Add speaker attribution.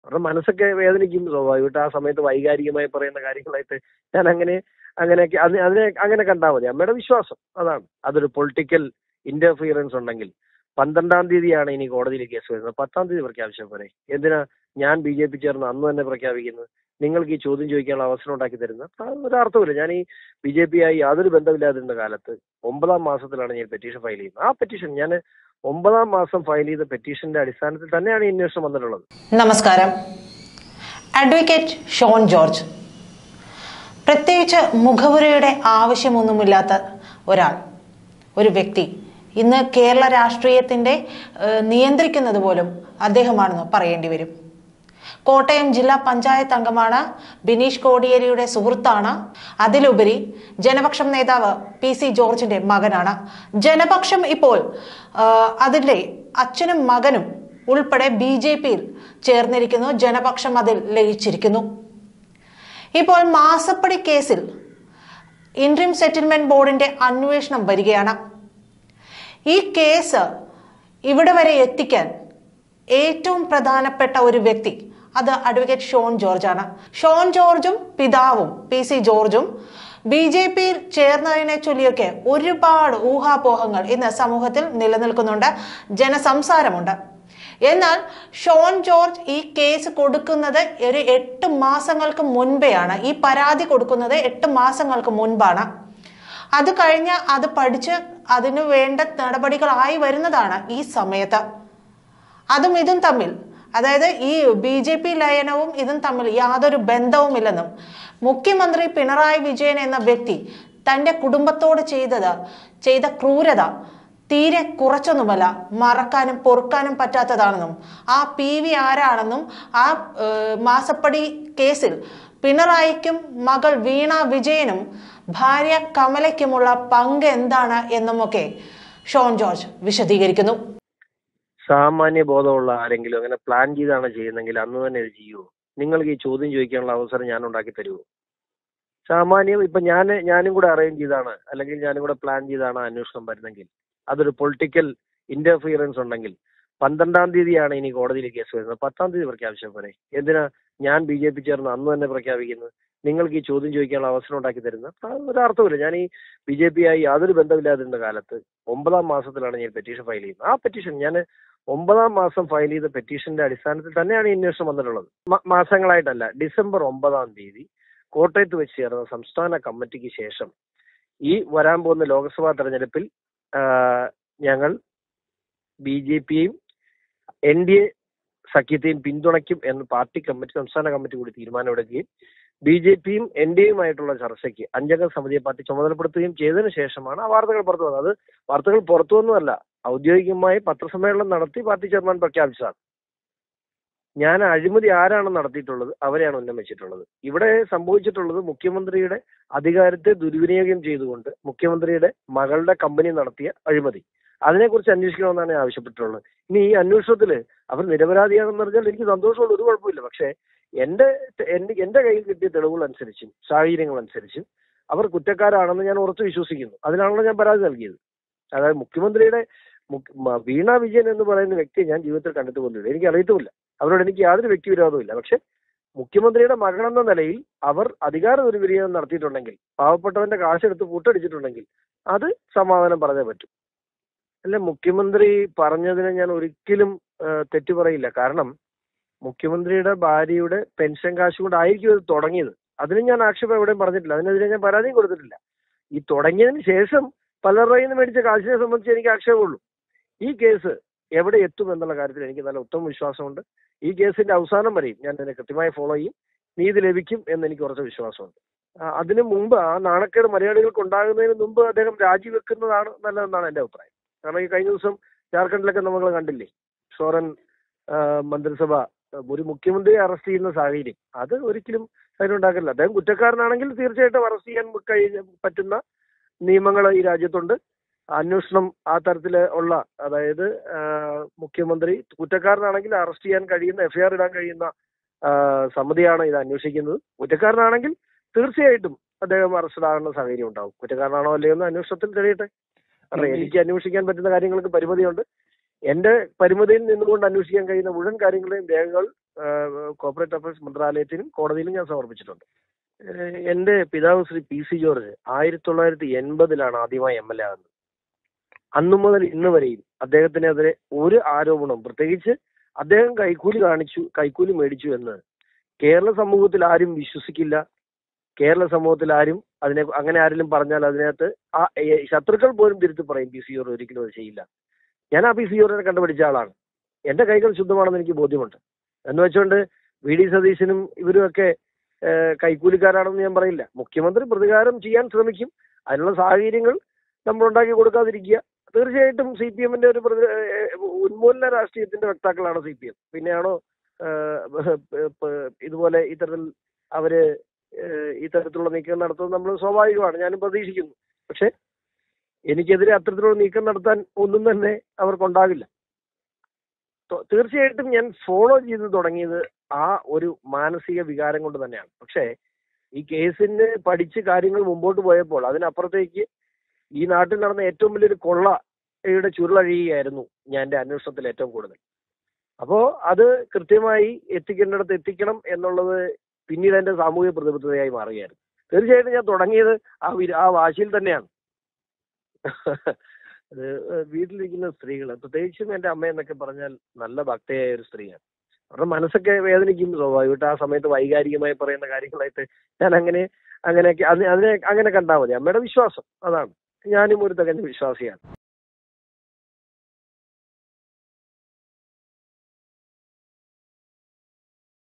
Speaker 1: അവരുടെ മനസ്സൊക്കെ വേദനിക്കും സ്വാഭാവികമായിട്ട്. ആ സമയത്ത് വൈകാരികമായി പറയുന്ന കാര്യങ്ങളായിട്ട് ഞാൻ അങ്ങനെയൊക്കെ അങ്ങനെ കണ്ടാൽ മതി. അമ്മയുടെ വിശ്വാസം അതാണ്. അതൊരു പൊളിറ്റിക്കൽ ഇന്റർഫിയറൻസ് ഉണ്ടെങ്കിൽ 12-ാം തീയതിയാണ് ഇനി കോടതിയിൽ കേസ് വരുന്നത്. 10-ാം തീയതി പ്രഖ്യാപിച്ചാൽ പോരെ? എന്തിനാ ഞാൻ BJP ചേർന്ന് അന്ന് തന്നെ പ്രഖ്യാപിക്കുന്നത്? നിങ്ങൾക്ക് ഈ ചോദ്യം ചോദിക്കാനുള്ള അവസരം ഉണ്ടാക്കി തരുന്നത് ഒരർത്ഥമില്ല. ഞാൻ ഈ BJP ആയി യാതൊരു ബന്ധമില്ലാതിരുന്ന കാലത്ത് 9-ാം മാസത്തിലാണ് ഞാൻ പെറ്റീഷൻ ഫയൽ ചെയ്യുന്നത്. ആ പെറ്റീഷൻ ഞാൻ 9-ാം മാസം ഫയൽ ചെയ്ത പെറ്റീഷന്റെ അടിസ്ഥാനത്തിൽ തന്നെയാണ് ഈ അന്വേഷണം വന്നിട്ടുള്ളത്.
Speaker 2: നമസ്കാരം. അഡ്വക്കേറ്റ് ഷോൺ ജോർജ്, പ്രത്യേകിച്ച് മുഖവുരയുടെ ആവശ്യമൊന്നുമില്ലാത്ത ഒരു വ്യക്തി ഇന്ന് കേരള രാഷ്ട്രീയത്തിന്റെ നിയന്ത്രിക്കുന്നത് പോലും അദ്ദേഹമാണെന്ന് പറയേണ്ടി വരും. കോട്ടയം ജില്ലാ പഞ്ചായത്ത് അംഗമാണ്, ബിനീഷ് കോടിയേരിയുടെ സുഹൃത്താണ്, അതിലുപരി ജനപക്ഷം നേതാവ് PC ജോർജിന്റെ മകനാണ്. ജനപക്ഷം ഇപ്പോൾ അതിന്റെ അച്ഛനും മകനും ഉൾപ്പെടെ BJPയിൽ ചേർന്നിരിക്കുന്നു. ജനപക്ഷം അതിൽ ലയിച്ചിരിക്കുന്നു. ഇപ്പോൾ മാസപ്പടി കേസിൽ ഇന്ററിം സെറ്റിൽമെന്റ് ബോർഡിന്റെ അന്വേഷണം വരികയാണ്. ഈ കേസ് ഇവിടെ വരെ എത്തിക്കാൻ ഏറ്റവും പ്രധാനപ്പെട്ട ഒരു വ്യക്തി അത് അഡ്വക്കേറ്റ് ഷോൺ ജോർജ് ആണ്. ഷോൺ ജോർജും പിതാവും PC ജോർജും BJPയിൽ ചേർന്നതിനെ ചൊല്ലിയൊക്കെ ഒരുപാട് ഊഹാപോഹങ്ങൾ ഇന്ന് സമൂഹത്തിൽ നിലനിൽക്കുന്നുണ്ട്, ജനസംസാരമുണ്ട്. എന്നാൽ ഷോൺ ജോർജ് ഈ കേസ് കൊടുക്കുന്നത് ഒരു 8 മാസങ്ങൾക്ക് മുൻപെയാണ്. ഈ പരാതി കൊടുക്കുന്നത് 8 മാസങ്ങൾക്ക് മുൻപാണ്. അത് കഴിഞ്ഞ് അത് പഠിച്ച് അതിനു വേണ്ട നടപടികളായി വരുന്നതാണ് ഈ സമയത്ത്. അതും ഇതും തമ്മിൽ, അതായത് ഈ BJP ലയനവും ഇതും തമ്മിൽ യാതൊരു ബന്ധവുമില്ലെന്നും മുഖ്യമന്ത്രി പിണറായി വിജയൻ എന്ന വ്യക്തി തന്റെ കുടുംബത്തോട് ചെയ്ത ക്രൂരത തീരെ കുറച്ചൊന്നുമല്ല, മറക്കാനും പൊറുക്കാനും പറ്റാത്തതാണെന്നും ആ PV ആരാണെന്നും ആ മാസപ്പടി കേസിൽ പിണറായിക്കും മകൾ വീണ വിജയനും ഭാര്യ കമലയ്ക്കുമുള്ള പങ്ക് എന്താണ് എന്നുമൊക്കെ ഷോൺ ജോർജ് വിശദീകരിക്കുന്നു.
Speaker 1: സാമാന്യ ബോധമുള്ള ആരെങ്കിലും അങ്ങനെ പ്ലാൻ ചെയ്താണ് ചെയ്യുന്നെങ്കിൽ അന്ന് തന്നെ ഇത് ചെയ്യുമോ? നിങ്ങൾക്ക് ഈ ചോദ്യം ചോദിക്കാനുള്ള അവസരം ഞാൻ ഉണ്ടാക്കി തരുമോ? സാമാന്യം ഇപ്പൊ ഞാനും കൂടെ അറേഞ്ച് ചെയ്താണ്, അല്ലെങ്കിൽ ഞാനും കൂടെ പ്ലാൻ ചെയ്താണ് അന്വേഷണം വരുന്നെങ്കിൽ, അതൊരു പൊളിറ്റിക്കൽ ഇന്റർഫിയറൻസ് ഉണ്ടെങ്കിൽ 12-ാം തീയതിയാണ് ഇനി കോടതിയിൽ കേസ് വരുന്നത്. 10-ാം തീയതി പ്രഖ്യാപിച്ചാൽ പോരെ? എന്തിനാ ഞാൻ BJP ചേർന്ന് അന്ന് തന്നെ പ്രഖ്യാപിക്കുന്നത്? നിങ്ങൾക്ക് ഈ ചോദ്യം ചോദിക്കാനുള്ള അവസരം ഉണ്ടാക്കി തരുന്നത് ഒരർത്ഥമില്ല. ഞാൻ ഈ BJP ആയി യാതൊരു ബന്ധമില്ലാതിരുന്ന കാലത്ത് 9-ാം മാസത്തിലാണ് ഞാൻ പെറ്റീഷൻ ഫയൽ ചെയ്യുന്നത്. ആ പെറ്റീഷൻ ഞാൻ 9-ാം മാസം ഫയൽ ചെയ്ത പെറ്റീഷന്റെ അടിസ്ഥാനത്തിൽ തന്നെയാണ് ഈ അന്വേഷണം വന്നിട്ടുള്ളത്. മാസങ്ങളായിട്ടല്ല. ഡിസംബർ 9-ാം തീയതി കോട്ടയത്ത് വെച്ച് ചേർന്ന സംസ്ഥാന കമ്മിറ്റിക്ക് ശേഷം ഈ വരാൻ പോകുന്ന ലോക്സഭാ തെരഞ്ഞെടുപ്പിൽ ഞങ്ങൾ BJPയും NDA സഖ്യത്തെയും പിന്തുണയ്ക്കും എന്ന് സംസ്ഥാന കമ്മിറ്റി കൂടി തീരുമാനമെടുക്കുകയും BJPയും NDAയുമായിട്ടുള്ള ചർച്ചയ്ക്ക് 5-അംഗ സമിതിയെ പാർട്ടി ചുമതലപ്പെടുത്തുകയും ചെയ്തതിനു ശേഷമാണ് ആ വാർത്തകൾ പുറത്തു വന്നത്. അത് വാർത്തകൾ പുറത്തുവന്നുമല്ല, ഔദ്യോഗികമായി പത്രസമ്മേളനം നടത്തി പാർട്ടി ചെയർമാൻ പ്രഖ്യാപിച്ചതാണ്. ഞാൻ അഴിമതി ആരാണ് നടത്തിയിട്ടുള്ളത് അവരെയാണ് ഉന്നം വെച്ചിട്ടുള്ളത്. ഇവിടെ സംഭവിച്ചിട്ടുള്ളത് മുഖ്യമന്ത്രിയുടെ അധികാരത്തെ ദുർവിനിയോഗം ചെയ്തുകൊണ്ട് മുഖ്യമന്ത്രിയുടെ മകളുടെ കമ്പനി നടത്തിയ അഴിമതി, അതിനെക്കുറിച്ച് അന്വേഷിക്കണമെന്നാണ് ഞാൻ ആവശ്യപ്പെട്ടിട്ടുള്ളത്. ഇനി ഈ അന്വേഷണത്തിൽ അവർ നിരപരാധിയാണെന്ന് പറഞ്ഞാൽ എനിക്ക് സന്തോഷമുള്ള ഒരു കുഴപ്പമില്ല. പക്ഷേ എന്റെ കയ്യിൽ കിട്ടിയ തെളിവുകൾ അനുസരിച്ചും സാഹചര്യങ്ങൾ അനുസരിച്ചും അവർ കുറ്റക്കാരാണെന്ന് ഞാൻ ഉറച്ചു വിശ്വസിക്കുന്നു. അതിനാണല്ലോ ഞാൻ പരാതി നൽകിയത്. അതായത് മുഖ്യമന്ത്രിയുടെ വീണ വിജയൻ എന്ന് പറയുന്ന വ്യക്തിയെ ഞാൻ ജീവിതത്തിൽ കണ്ടിട്ട് പോലുമില്ല, എനിക്ക് അറിയത്തുമില്ല. അവരോട് എനിക്ക് യാതൊരു വ്യക്തിവിരോധമില്ല. പക്ഷെ മുഖ്യമന്ത്രിയുടെ മകളെന്ന നിലയിൽ അവർ അധികാര ദുർവിനിയോഗം നടത്തിയിട്ടുണ്ടെങ്കിൽ, പാവപ്പെട്ടവന്റെ കാശെടുത്ത് പൂട്ടടിച്ചിട്ടുണ്ടെങ്കിൽ അത് സമാധാനം പറഞ്ഞേ പറ്റൂ. അല്ല, മുഖ്യമന്ത്രി പറഞ്ഞതിനെ ഞാൻ ഒരിക്കലും തെറ്റു പറയില്ല. കാരണം മുഖ്യമന്ത്രിയുടെ ഭാര്യയുടെ പെൻഷൻ കാശ് കൊണ്ടായിരിക്കും ഇത് തുടങ്ങിയത്. അതിന് ഞാൻ ആക്ഷേപം എവിടെയും പറഞ്ഞിട്ടില്ല, അതിനെതിരെ ഞാൻ പരാതിയും കൊടുത്തിട്ടില്ല. ഈ തുടങ്ങിയതിന് ശേഷം പലരുടെ നിന്ന് മേടിച്ച കാശിനെ സംബന്ധിച്ച് എനിക്ക് ആക്ഷേപമുള്ളൂ. ഈ കേസ് എവിടെ എത്തും എന്നുള്ള കാര്യത്തിൽ എനിക്ക് നല്ല ഉത്തമ വിശ്വാസമുണ്ട്. ഈ കേസിന്റെ അവസാനം വരെയും ഞാൻ അതിനെ കൃത്യമായി ഫോളോ ചെയ്യും, നീതി ലഭിക്കും എന്ന് എനിക്ക് കുറച്ച് വിശ്വാസമുണ്ട്. അതിനു മുമ്പ് ആ നാണക്കേട് മലയാളികൾക്ക് ഉണ്ടാകുന്നതിന് മുമ്പ് അദ്ദേഹം രാജിവെക്കുന്നതാണ് നല്ലതെന്നാണ് എന്റെ അഭിപ്രായം. കാരണം ഈ കഴിഞ്ഞ ദിവസം ജാർഖണ്ഡിലൊക്കെ നമ്മൾ കണ്ടില്ലേ, സോറൻ മന്ത്രിസഭ ഒരു മുഖ്യമന്ത്രിയെ അറസ്റ്റ് ചെയ്യുന്ന സാഹചര്യം, അത് ഒരിക്കലും അതിനുണ്ടാക്കില്ല. അദ്ദേഹം കുറ്റക്കാരനാണെങ്കിൽ തീർച്ചയായിട്ടും അറസ്റ്റ് ചെയ്യാൻ പറ്റുന്ന നിയമങ്ങൾ ഈ രാജ്യത്തുണ്ട്. അന്വേഷണം ആ തരത്തിൽ ഉള്ള, അതായത് മുഖ്യമന്ത്രി കുറ്റക്കാരനാണെങ്കിൽ അറസ്റ്റ് ചെയ്യാൻ കഴിയുന്ന, FIR ഇടാൻ കഴിയുന്ന സമിതിയാണ് ഇത് അന്വേഷിക്കുന്നത്. കുറ്റക്കാരനാണെങ്കിൽ തീർച്ചയായിട്ടും അദ്ദേഹം അറസ്റ്റ് ആകുന്ന സാഹചര്യം ഉണ്ടാവും. കുറ്റക്കാരനാണോ അല്ലയോ എന്ന് അന്വേഷണത്തിൽ തെളിയട്ടെ. കാരണം എനിക്ക് അന്വേഷിക്കാൻ പറ്റുന്ന കാര്യങ്ങൾക്ക് പരിമിതിയുണ്ട്. എന്റെ പരിമിതിയിൽ നിന്നുകൊണ്ട് അന്വേഷിക്കാൻ കഴിയുന്ന മുഴുവൻ കാര്യങ്ങളുടെയും രേഖകൾ കോർപ്പറേറ്റ് അഫയേഴ്സ് മന്ത്രാലയത്തിനും കോടതിയിലും ഞാൻ സമർപ്പിച്ചിട്ടുണ്ട്. എന്റെ പിതാവ് ശ്രീ PC ജോർജ് 1980 ആദ്യമായി MLA ആകുന്നത്. അന്നു മുതൽ ഇന്ന് വരെയും അദ്ദേഹത്തിനെതിരെ ഒരു ആരോപണവും, പ്രത്യേകിച്ച് അദ്ദേഹം കൈക്കൂലി മേടിച്ചു എന്ന് കേരള സമൂഹത്തിൽ ആരും വിശ്വസിക്കില്ല. കേരള സമൂഹത്തിൽ ആരും അങ്ങനെ ആരെങ്കിലും പറഞ്ഞാൽ അതിനകത്ത് ശത്രുക്കൾ പോലും തിരുത്തി പറയും PC ജോർജ് ഒരിക്കലും അത് ചെയ്യില്ല. ഞാൻ ആ PC ജോർജിനെ കണ്ടുപിടിച്ച ആളാണ്. എന്റെ കൈകൾ ശുദ്ധമാണെന്ന് എനിക്ക് ബോധ്യമുണ്ട്. എന്ന് വെച്ചുകൊണ്ട് VD സതീശനും ഇവരുമൊക്കെ കൈക്കൂലിക്കാരാണെന്ന് ഞാൻ പറയില്ല. മുഖ്യമന്ത്രി പ്രതികാരം ചെയ്യാൻ ശ്രമിക്കും. അതിനുള്ള സാഹചര്യങ്ങൾ നമ്മൾ ഉണ്ടാക്കി കൊടുക്കാതിരിക്കുക. തീർച്ചയായിട്ടും CPM-ന്റെ ഒരു ഉന്മൂലന രാഷ്ട്രീയത്തിന്റെ വക്താക്കളാണ് CPM. പിന്നെയാണോ ഇതുപോലെ ഇത്തരത്തിലുള്ള നീക്കം നടത്തുന്നത് നമ്മൾ സ്വാഭാവികമാണ്, ഞാനും പ്രതീക്ഷിക്കുന്നു. പക്ഷെ എനിക്കെതിരെ അത്തരത്തിലുള്ള നീക്കം നടത്താൻ ഒന്നും തന്നെ അവർക്കുണ്ടാകില്ല. തീർച്ചയായിട്ടും ഞാൻ ഫോളോ ചെയ്ത് തുടങ്ങിയത് ആ ഒരു മാനസിക വികാരം കൊണ്ട് തന്നെയാണ്. പക്ഷേ ഈ കേസിന് പഠിച്ച് കാര്യങ്ങൾ മുമ്പോട്ട് പോയപ്പോൾ അതിനപ്പുറത്തേക്ക് ഈ നാട്ടിൽ നടന്ന ഏറ്റവും വലിയൊരു കൊള്ളയുടെ ചുരുളഴിയുകയായിരുന്നു ഞാൻ എൻ്റെ അന്വേഷണത്തിൽ ഏറ്റവും കൂടുതൽ. അപ്പോൾ അത് കൃത്യമായി എത്തിക്കേണ്ടിടത്ത് എത്തിക്കണം എന്നുള്ളത് പിന്നീട് എൻ്റെ സാമൂഹിക പ്രതിബദ്ധതയായി മാറുകയായിരുന്നു. തീർച്ചയായിട്ടും ഞാൻ തുടങ്ങിയത് ആ വാശിയിൽ തന്നെയാണ്. വീട്ടിലിരിക്കുന്ന സ്ത്രീകൾ, പ്രത്യേകിച്ചും എൻ്റെ അമ്മ എന്നൊക്കെ പറഞ്ഞാൽ നല്ല ഭക്തയായ ഒരു സ്ത്രീയാണ്. അവരുടെ മനസ്സൊക്കെ വേദനിക്കും സ്വാഭാവികമായിട്ട്. ആ സമയത്ത് വൈകാരികമായി പറയുന്ന കാര്യങ്ങളായിട്ട് ഞാൻ അങ്ങനെയൊക്കെ അതിനെ അങ്ങനെ കണ്ടാൽ മതി. അമ്മയുടെ വിശ്വാസം അതാണ്. ഞാനും ഒരു തികഞ്ഞ വിശ്വാസിയാണ്.